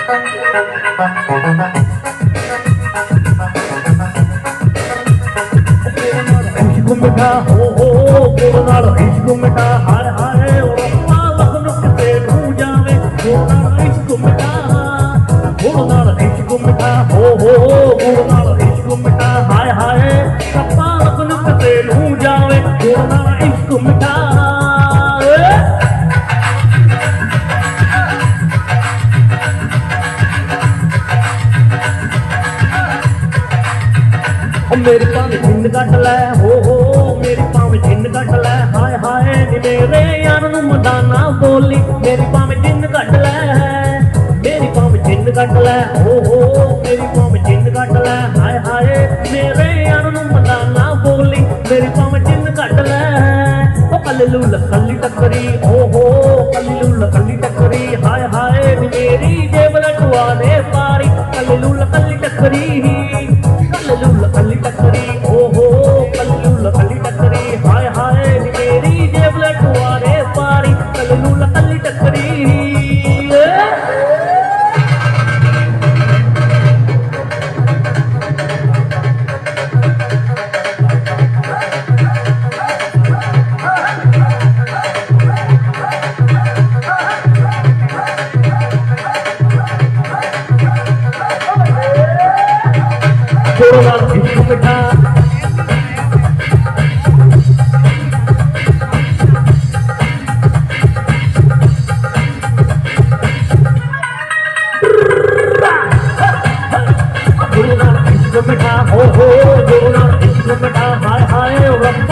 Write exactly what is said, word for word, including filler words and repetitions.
इश्क मिठा हो हो गुरु नाल इश्क मिठा हाय हाय रब्बा लख नुक ते नू जावे गुरु नाल इश्क मिठा गुरु नाल इश्क मिठा हो हो गुरु नाल इश्क मिठा हाय हाय रब्बा लख नुक ते नू जावे गुरु नाल इश्क मिठा मेरी पाव जिंद कट लै हो हो मेरी पाव जिंद कट लै हाय हाय नी मेरे यार नू मदाना बोली मेरी पाव जिंद कट लै मेरी पाव जिंद कट लै हो हो मेरी पाव जिंद कट लै हाय हाय मेरे यार नू मदाना बोली मेरी पाव जिंद कट लै ओ कल्ली लूल कल्ली टकरी हो हो कल्ली लूल कल्ली टकरी हाय हाय नी मेरी जेब लटुआ ने पारी कल्ली लूल कल्ली टकरी कल्लूल कल्ली टकरी ओ हो कल्लूल कल्ली टकरी हाय हाय नी मेरी जेब लटुआ रे पारी कल्लूल कल्ली टकरी गुरु नाल इश्क मिठा गुरु नाल इश्क मिठा हो हो गुरु नाल इश्क मिठा हाय हाय